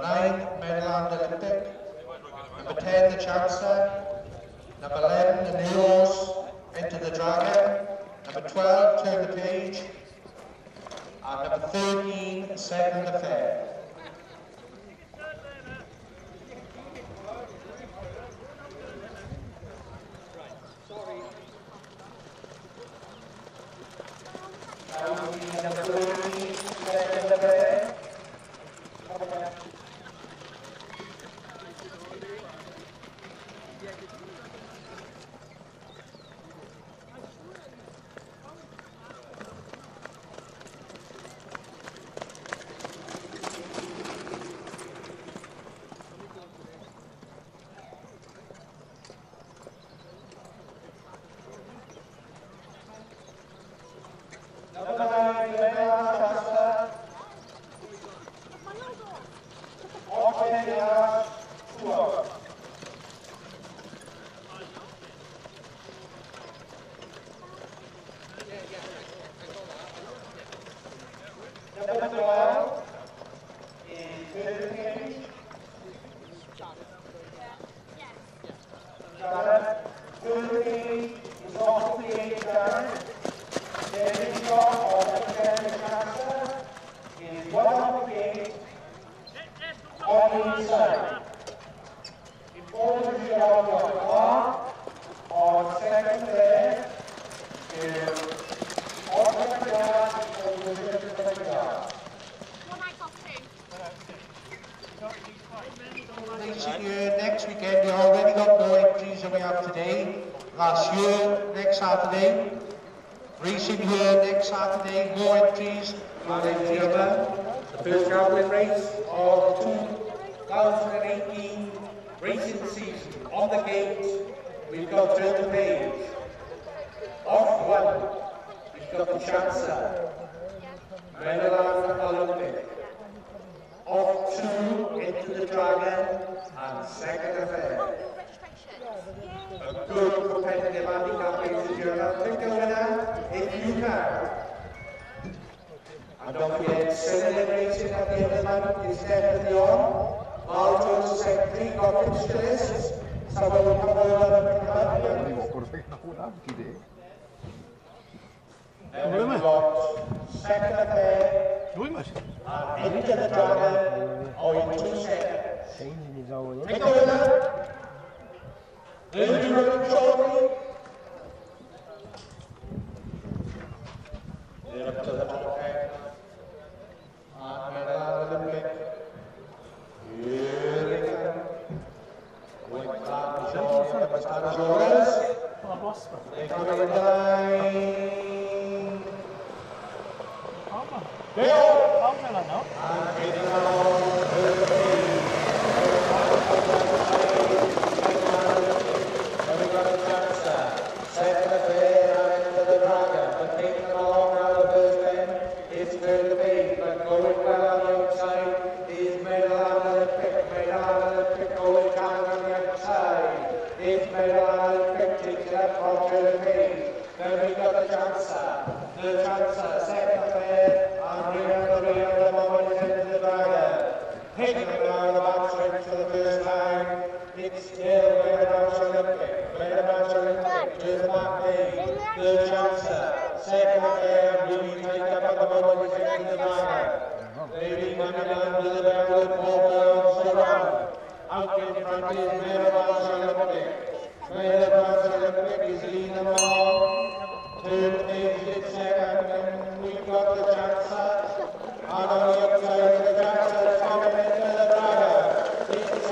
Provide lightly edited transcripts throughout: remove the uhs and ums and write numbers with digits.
9, Medland Olympic. Number 10, the Chancellor. Number 11, the Neros, Enter the Dragon. Number 12, Turn the Page. And number 13, Second the Fair. Number 13, Second the Fair. Number 12 is Turn Page. Turn Page is off the page down. There is one of the Chancellor is one on the gate on the inside. Important to have one on second there is on the yard or position of the yard. Next weekend, we already got more entries than we have today. Last year, next Saturday. Racing here next Saturday, more entries. The first travelling race of the 2018 racing season. On the gate, we've got Turn the Page. Off one, we've got the Chancellor. Medland Olympic. Off two, Into the Dragon, and Second Affair. A good competitive handicap, ladies and gentlemen. Pick a winner if you can. And don't forget, Sunday racing at the end of the month is definitely on. Malto's secretary got finished the list, so we'll come over and pick them up. Then we've got Second Affair. And Into the Dragon, or in 2 seconds. Pick a winner. They'll be running shortly. They're up to the top 10. And Medland Olympic. Here they come. With Stanosaurus. They're coming in line. Go! And getting along to the page. Then we got the Chancellor. Second Affair and Into the Dragon. But taking along now the first ten is Turn the Page. But going well on the outside is Medland Olympic. Medland Olympic going down on the outside. Is Medland Olympic taking up from Turn the Page. Then we got the Chancellor. The Chancellor, Second Affair. And remember the moment is Into the Dragon. Taking it down the back stretch for the first time. It's still Medland Olympic. Medland Olympic to the back lane. The Chancellor. Second Affair. Louis take up at the moment is Into the Dragon. Lady Medland with the bell with 4 girls around. Out in front is Medland Olympic. Medland Olympic is leading them along. Turn the Page is second, and we've got the Chancellor. And on the outside of the Chancellor is coming Into the Dragon. It's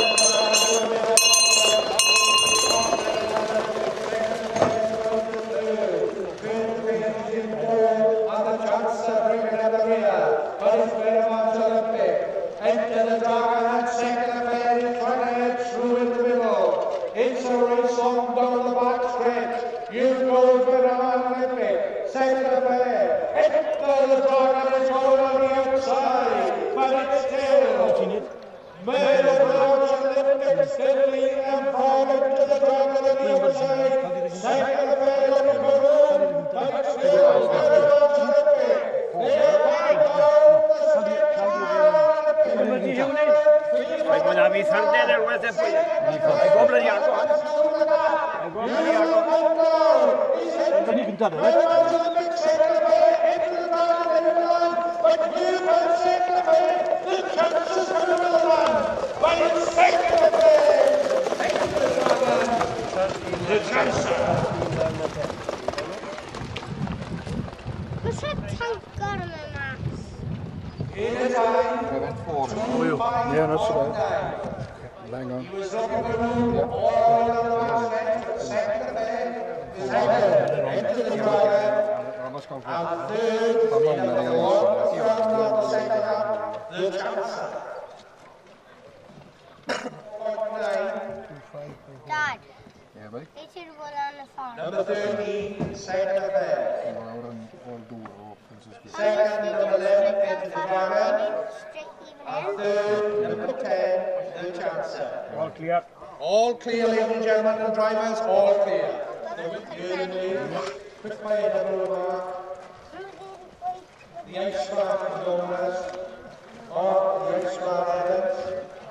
Turn the Page in third, and the Chancellor bringing up the rear. But it's Medland Olympic. Into the Dragon and Second Affair is trying to head through in the middle. It's a race on down the back stretch. You've got Medland Olympic. Second Affair. Into the Dragon is going on the outside. But it's still Medland Olympic still leading them forward to the Dragon on the outside. Second Affair looking for room. But it's still Medland Olympic. They're back down the stretch. Medland Olympic. I go bloody hard. I go bloody hard. Can you even tell it? But you can celebrate the chances for the land by its second affair. The chances. What's that tank got on my maps? In a time, Yeah, that's right. Bang on. he was up in the room, all the last end for the second affair. The second into the dragon. Anders kan få. And third, in the long round of the second half, the chancer. Dad, Ja, weet ik. weet je wat aan de farm? Number 13, second affair. We houden all door op. Second, number 11, into the dragon. Straight even And in. third, number 10, the chancer. All clear. All clear, ladies and gentlemen, and drivers, all clear. Quick fire, double mark. The ice spark owners, or the ice spark events.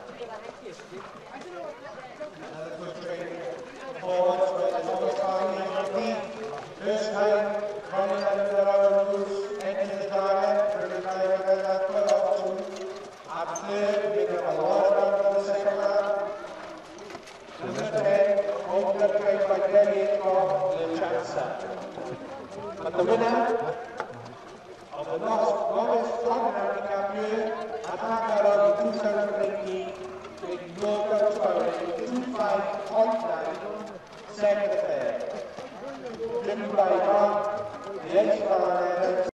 Another good training. Forwards, where there's always fine in the lead. First time, running under the road loose, into the target, for the driver by that put off to. At third, we got a lot of round for the second lap. Number 10, open train by Denny of the Chancer. But the winner of the novice ordinary champion at Hakarog 2018 with Northern scoring 25.9 second affair. Driven by Mark, the H-Bar